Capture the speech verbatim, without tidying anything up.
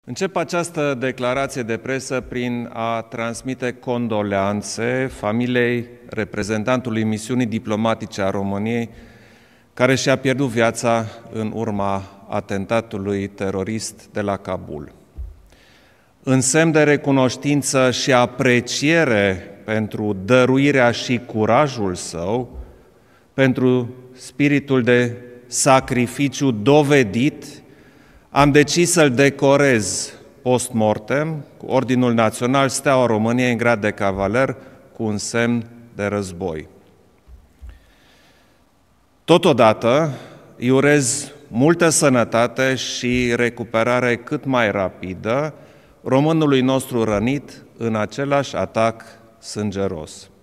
Încep această declarație de presă prin a transmite condoleanțe familiei reprezentantului misiunii diplomatice a României, care și-a pierdut viața în urma atentatului terorist de la Kabul. În semn de recunoștință și apreciere pentru dăruirea și curajul său, pentru spiritul de sacrificiu dovedit, am decis să-l decorez post-mortem cu Ordinul Național Steaua României în grad de cavaler cu un semn de război. Totodată îi urez multă sănătate și recuperare cât mai rapidă românului nostru rănit în același atac sângeros.